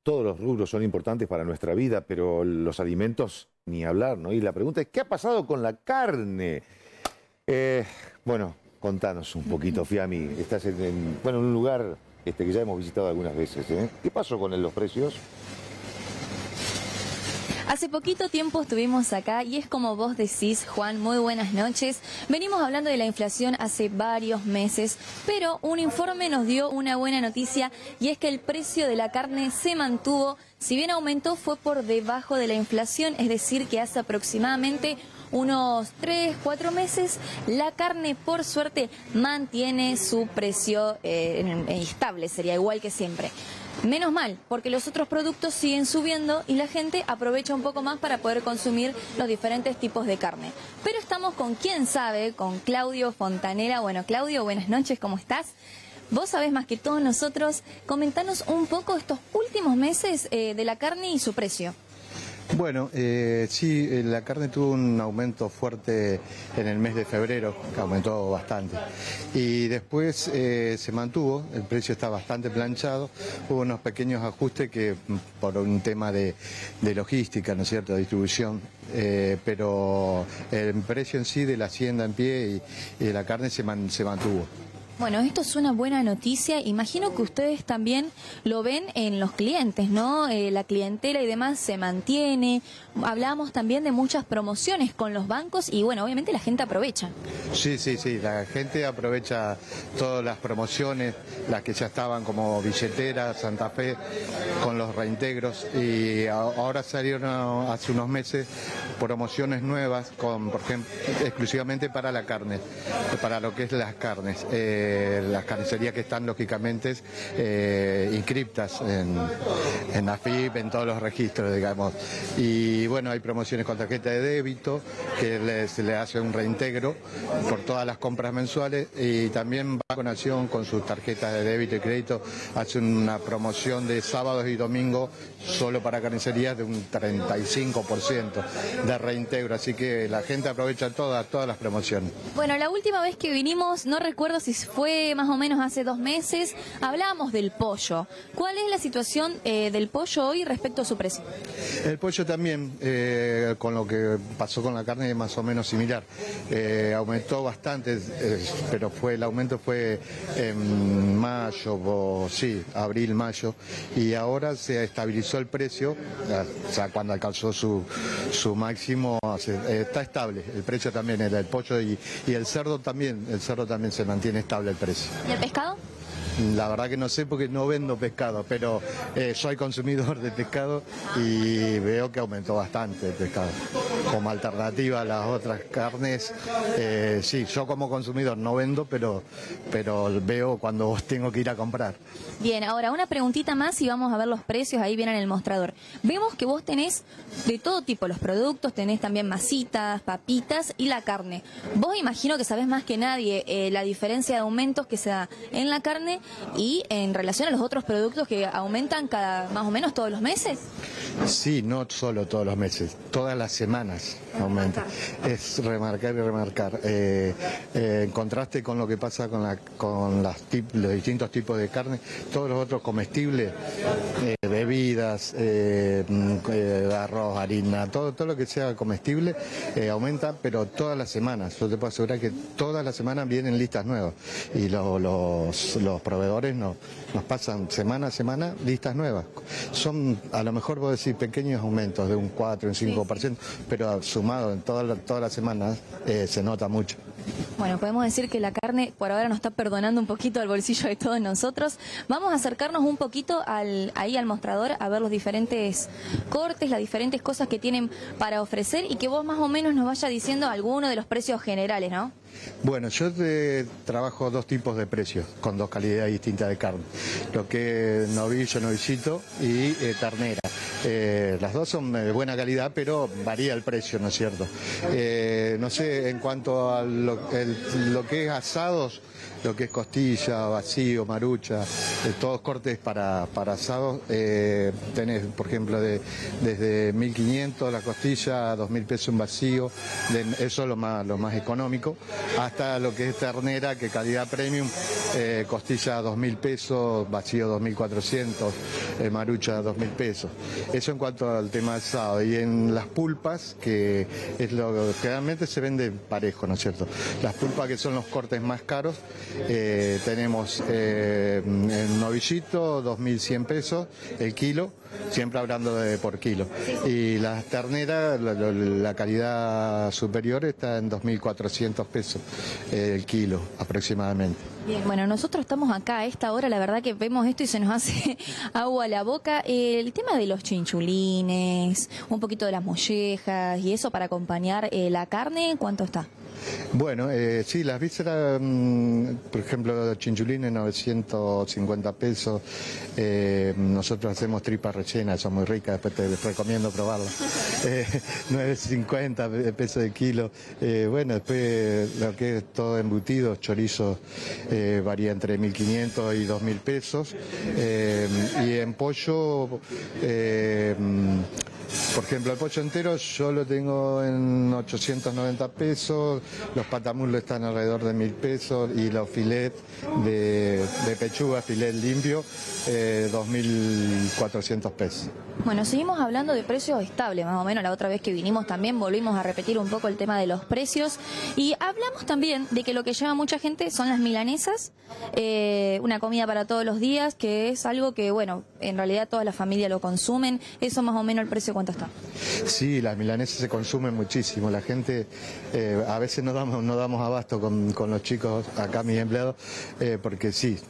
todos los rubros son importantes para nuestra vida, pero los alimentos ni hablar, ¿no? Y la pregunta es, ¿qué ha pasado con la carne? Bueno, contanos un poquito, Fiammi. Estás en un lugar que ya hemos visitado algunas veces, ¿eh? ¿Qué pasó con los precios? Hace poquito tiempo estuvimos acá y es como vos decís, Juan, muy buenas noches. Venimos hablando de la inflación hace varios meses, pero un informe nos dio una buena noticia y es que el precio de la carne se mantuvo. Si bien aumentó, fue por debajo de la inflación, es decir, que hace aproximadamente unos 3-4 meses, la carne, por suerte, mantiene su precio estable, sería igual que siempre. Menos mal, porque los otros productos siguen subiendo y la gente aprovecha un poco más para poder consumir los diferentes tipos de carne. Pero estamos con quién sabe, con Claudio Fontanera. Bueno, Claudio, buenas noches, ¿cómo estás? Vos sabés más que todos nosotros, comentanos un poco estos últimos meses de la carne y su precio. Bueno, sí, la carne tuvo un aumento fuerte en el mes de febrero, que aumentó bastante. Y después se mantuvo, el precio está bastante planchado. Hubo unos pequeños ajustes que por un tema de logística, ¿no es cierto?, de distribución. Pero el precio en sí de la hacienda en pie y de la carne se mantuvo. Bueno, esto es una buena noticia. Imagino que ustedes también lo ven en los clientes, ¿no? La clientela y demás se mantiene. Hablábamos también de muchas promociones con los bancos y, bueno, obviamente la gente aprovecha. Sí, la gente aprovecha todas las promociones, las que ya estaban como Billetera, Santa Fe, con los reintegros. Y ahora salieron hace unos meses promociones nuevas, por ejemplo, exclusivamente para la carne, para lo que es las carnes. Las carnicerías que están lógicamente inscriptas en AFIP, en todos los registros, digamos. Y bueno, hay promociones con tarjeta de débito, que se le hace un reintegro por todas las compras mensuales, y también Banco Nación con sus tarjetas de débito y crédito hace una promoción de sábados y domingos solo para carnicerías de un 35% de reintegro, así que la gente aprovecha todas las promociones. Bueno, la última vez que vinimos, no recuerdo si fue más o menos hace 2 meses, hablábamos del pollo. ¿Cuál es la situación del pollo hoy respecto a su precio? El pollo también, con lo que pasó con la carne, es más o menos similar. Aumentó bastante, pero el aumento fue en mayo, abril, mayo, y ahora se estabilizó el precio, o sea, cuando alcanzó su máximo, está estable. El precio también era el pollo y el cerdo también se mantiene estable el precio. ¿Y el pescado? La verdad que no sé porque no vendo pescado, pero soy consumidor de pescado y veo que aumentó bastante el pescado. Como alternativa a las otras carnes, sí, yo como consumidor no vendo, pero veo cuando tengo que ir a comprar. Bien, ahora una preguntita más y vamos a ver los precios, ahí vienen en el mostrador. Vemos que vos tenés de todo tipo los productos, tenés también masitas, papitas y la carne. Vos imagino que sabés más que nadie la diferencia de aumentos que se da en la carne y en relación a los otros productos que aumentan más o menos todos los meses. Sí, no solo todos los meses, todas las semanas aumenta. Es remarcar y remarcar. En contraste con lo que pasa con los distintos tipos de carne, todos los otros comestibles, bebidas, arroz, harina, todo lo que sea comestible aumenta, pero todas las semanas. Yo te puedo asegurar que todas las semanas vienen listas nuevas y los proveedores nos pasan semana a semana listas nuevas. Son, a lo mejor vos decís, pequeños aumentos de un 4, un 5%, pero sumado en todas las semanas se nota mucho. Bueno, podemos decir que la carne por ahora nos está perdonando un poquito el bolsillo de todos nosotros. Vamos a acercarnos un poquito ahí al mostrador a ver los diferentes cortes, las diferentes cosas que tienen para ofrecer y que vos más o menos nos vaya diciendo algunos de los precios generales, ¿no? Bueno, yo trabajo 2 tipos de precios, con 2 calidades distintas de carne. Lo que es novillo, novillito y ternera. Las dos son de buena calidad, pero varía el precio, ¿no es cierto? No sé, en cuanto a lo que es asados, lo que es costilla, vacío, marucha, todos cortes para asados. Tenés, por ejemplo, desde 1.500 la costilla, 2.000 pesos un vacío, eso es lo más económico, hasta lo que es ternera, que calidad premium, costilla 2.000 pesos, vacío 2.400, marucha 2.000 pesos. Eso en cuanto al tema asado. Y en las pulpas, que es lo que generalmente se vende parejo, ¿no es cierto? Las pulpas, que son los cortes más caros, tenemos el novillito, 2.100 pesos el kilo, siempre hablando por kilo. Y las terneras, la calidad superior está en 2.400 pesos el kilo aproximadamente. Bien, bueno, nosotros estamos acá a esta hora, la verdad que vemos esto y se nos hace agua a la boca. El tema de los chinchulines, un poquito de las mollejas y eso para acompañar la carne, ¿cuánto está? Bueno, sí, las vísceras, por ejemplo, chinchulines 950 pesos, nosotros hacemos tripas rellenas, son muy ricas, después te recomiendo probarlas, 950 pesos de kilo, bueno, después lo que es todo embutido, chorizo, varía entre 1.500 y 2.000 pesos, y en pollo, por ejemplo, el pollo entero yo lo tengo en 890 pesos, los patamulos están alrededor de 1.000 pesos y los filets de pechuga, filet limpio, 2.400 pesos. Bueno, seguimos hablando de precios estables, más o menos. La otra vez que vinimos también volvimos a repetir un poco el tema de los precios y hablamos también de que lo que lleva mucha gente son las milanesas, una comida para todos los días, que es algo que, bueno, en realidad toda la familia lo consumen. Eso más o menos el precio, ¿cuánto está? Sí, las milanesas se consumen muchísimo. La gente, a veces no damos abasto con los chicos, acá mis empleados, porque sí,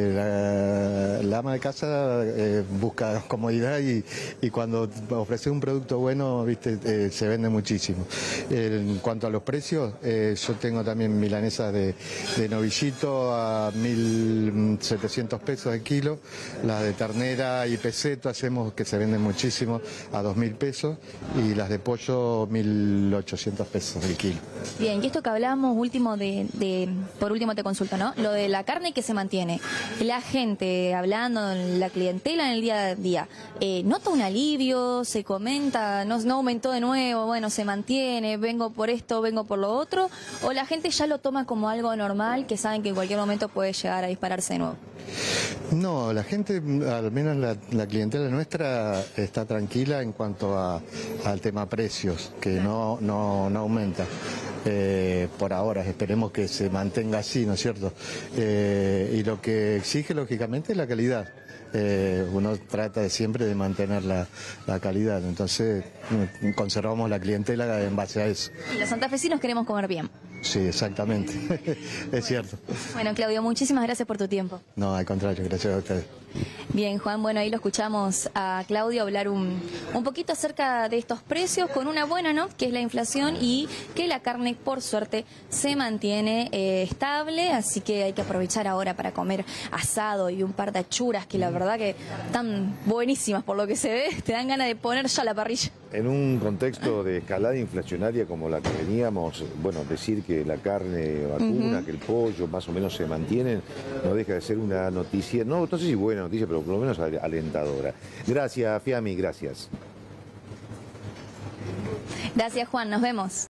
la ama de casa busca comodidad y cuando ofrece un producto bueno, viste, se vende muchísimo. En cuanto a los precios, yo tengo también milanesas de novillito a 1.700 pesos el kilo, las de ternera y peseto hacemos que se venden muchísimo a 2.000 pesos y las de pollo 1.800 pesos el kilo. Bien, y esto que hablábamos último por último te consulto, ¿no? Lo de la carne que se mantiene. La gente hablando, la clientela en el día a día, ¿nota un alivio? ¿Se comenta? ¿No aumentó de nuevo? Bueno, se mantiene, vengo por esto, vengo por lo otro. ¿O la gente ya lo toma como algo normal, que saben que en cualquier momento puede llegar a dispararse de nuevo? No, la gente, al menos la clientela nuestra, está tranquila en cuanto al tema precios, que no aumenta. Por ahora, esperemos que se mantenga así, ¿no es cierto? Y lo que exige, lógicamente, es la calidad. Uno trata siempre de mantener la calidad, entonces conservamos la clientela en base a eso. Y los santafesinos queremos comer bien. Sí, exactamente, es cierto. Bueno, Claudio, muchísimas gracias por tu tiempo. No, al contrario, gracias a ustedes. Bien, Juan, bueno, ahí lo escuchamos a Claudio hablar un poquito acerca de estos precios con una buena, ¿no?, que es la inflación y que la carne, por suerte, se mantiene estable, así que hay que aprovechar ahora para comer asado y un par de achuras que la verdad que están buenísimas por lo que se ve, te dan ganas de poner ya la parrilla. En un contexto de escalada inflacionaria como la que veníamos, bueno, decir que la carne vacuna, que el pollo más o menos se mantienen, no deja de ser una noticia, no sé si buena noticia, pero por lo menos alentadora. Gracias, Fiammi, gracias. Gracias, Juan, nos vemos.